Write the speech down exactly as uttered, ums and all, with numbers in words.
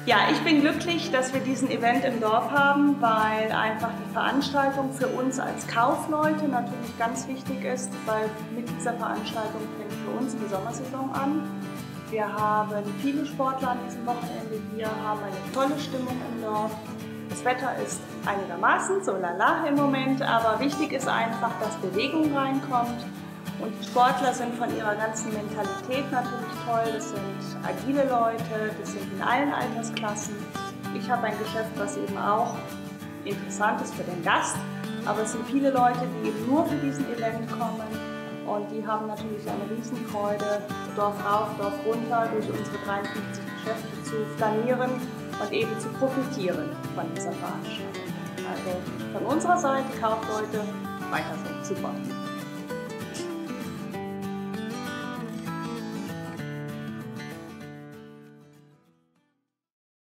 Ja, ich bin glücklich, dass wir diesen Event im Dorf haben, weil einfach die Veranstaltung für uns als Kaufleute natürlich ganz wichtig ist, weil mit dieser Veranstaltung fängt für uns die Sommersaison an. Wir haben viele Sportler an diesem Wochenende hier, haben eine tolle Stimmung im Dorf. Das Wetter ist einigermaßen so lala im Moment, aber wichtig ist einfach, dass Bewegung reinkommt. Und die Sportler sind von ihrer ganzen Mentalität natürlich toll. Das sind agile Leute, das sind in allen Altersklassen. Ich habe ein Geschäft, was eben auch interessant ist für den Gast, aber es sind viele Leute, die eben nur für diesen Event kommen. Und die haben natürlich eine Riesenfreude, Dorf rauf, Dorf runter, durch unsere dreiundfünfzig Geschäfte zu flanieren und eben zu profitieren von dieser Veranstaltung. Also von unserer Seite, Kaufleute, weiter so, super.